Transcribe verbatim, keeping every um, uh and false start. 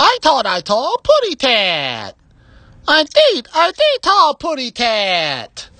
I thought I told Puddy Tat. I did, I did tell Puddy Tat.